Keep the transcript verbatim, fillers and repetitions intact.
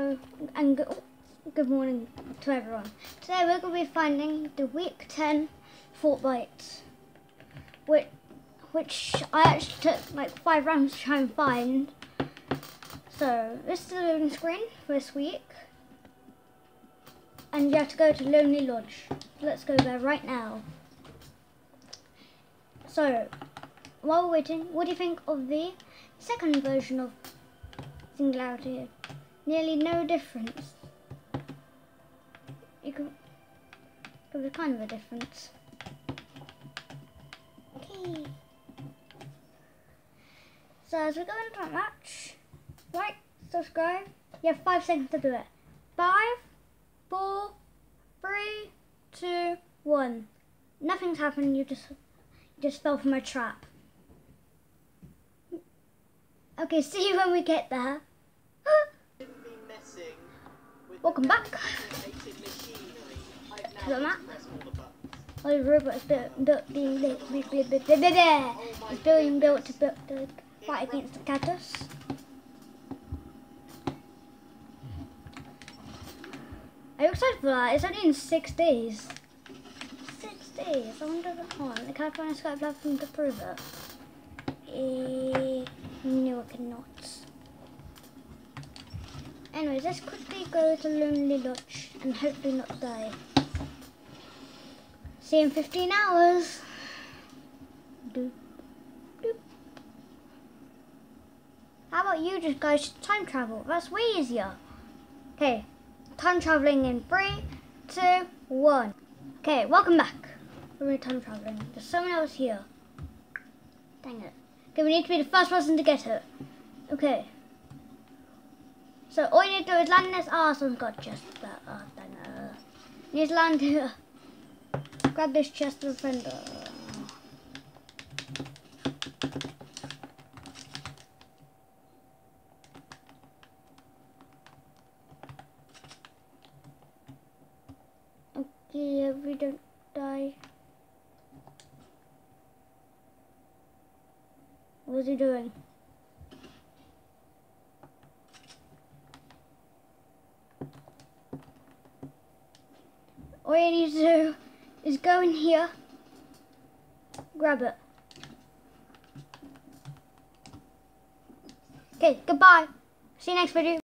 Hello and good, good morning to everyone. Today we're going to be finding the week ten fortbites, which, which I actually took like five rounds to try and find. So this is the loading screen for this week, and you have to go to Lonely Lodge. Let's go there right now. So while we're waiting, what do you think of the second version of Singularity? Nearly no difference. You can, there's kind of a difference. Okay. So as we go into that match, like, subscribe. You have five seconds to do it. Five, four, three, two, one. Nothing's happened. You just, you just fell for my trap. Okay. See you when we get there. Welcome back to the map. Oh, the robot is built, built, being built, built, built, built, built, built, built. It's being built to, build, to fight against the cactus. Are you excited for that? It's only in six days. Six days. I wonder if oh, the California Sky platform to prove it. Eh, no, I cannot. Anyways, let's quickly go to Lonely Lodge and hopefully not die. See you in fifteen hours. Doop, doop. How about you just guys time travel? That's way easier. Okay, time traveling in three, two, one. Okay, welcome back. We're time traveling. There's someone else here. Dang it. Okay, we need to be the first person to get it. Okay. So all you need to do is land in this. Ah, oh, someone's got just that. Oh, dang it. You need to land here. Grab this chest of defender. Okay, if we don't die. What is he doing? All you need to do is go in here, grab it. Okay, goodbye. See you next video.